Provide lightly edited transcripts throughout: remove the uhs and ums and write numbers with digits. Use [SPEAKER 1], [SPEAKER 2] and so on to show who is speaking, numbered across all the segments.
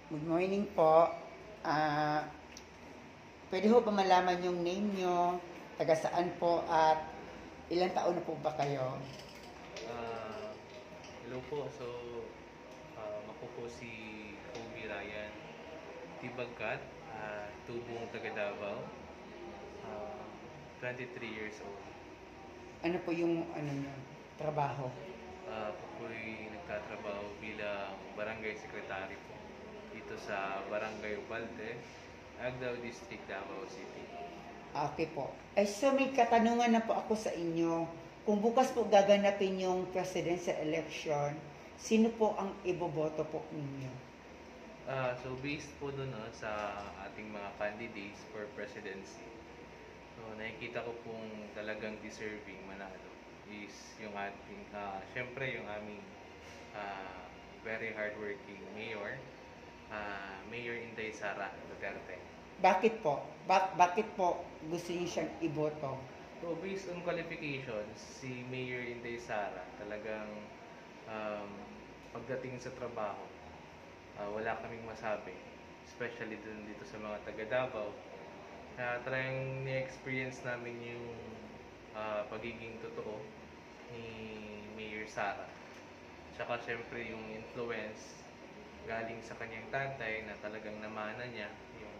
[SPEAKER 1] Good morning po. Ah, pwede ho ba malaman yung name nyo, taga saan po, at ilang taon na po ba kayo?
[SPEAKER 2] Ah, Hello po. So, ako po si Kobe Ryan Tibagkat, tubong taga Davao, ah, 23 years old.
[SPEAKER 1] Ano po yung nyo, trabaho?
[SPEAKER 2] Ako po'y nagtatrabaho bilang barangay secretary po dito sa Barangay Ubalde, Agdao District, Davao City.
[SPEAKER 1] Okay po. So may katanungan na po ako sa inyo. Kung bukas po gaganapin yung presidential election, sino po ang iboboto po ninyo?
[SPEAKER 2] So based po dun sa ating mga candidates for presidency, so nakikita ko pong talagang deserving manalo is yung ating, syempre yung aming very hardworking mayor, Mayor Inday Sara Duterte.
[SPEAKER 1] Bakit po? Bakit po gusto niyo siyang iboto?
[SPEAKER 2] So based on qualifications, si Mayor Inday Sara talagang um, pagdating sa trabaho, wala kaming masabi. Especially dito sa mga taga Davao, na talagang ni-experience namin yung pagiging totoo ni Mayor Sara. Tsaka syempre yung influence galing sa kanyang tatay na talagang namana niya yung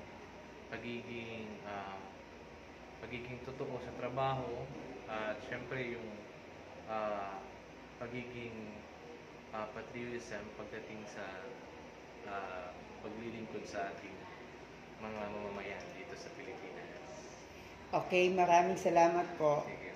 [SPEAKER 2] pagiging totoo sa trabaho, at syempre yung ah, pagiging patriotism pagdating sa paglilingkod sa ating mga mamamayan dito sa Pilipinas.
[SPEAKER 1] Okay, maraming salamat po.
[SPEAKER 2] Sige.